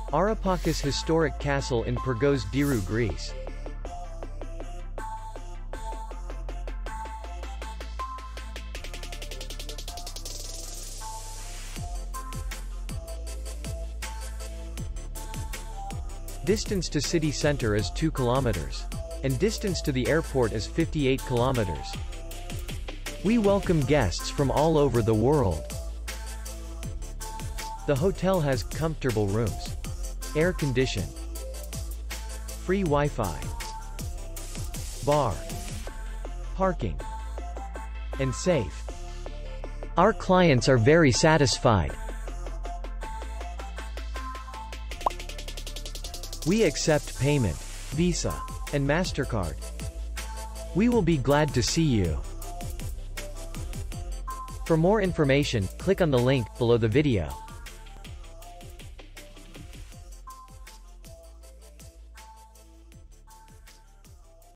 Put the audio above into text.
Arapakis Historic Castle in Pirgos Dhirou, Greece. Distance to city center is 2 kilometers. And distance to the airport is 58 kilometers. We welcome guests from all over the world. The hotel has comfortable rooms, air condition, free Wi-Fi, bar, parking, and safe. Our clients are very satisfied. We accept payment, Visa, and MasterCard. We will be glad to see you. For more information, click on the link below the video.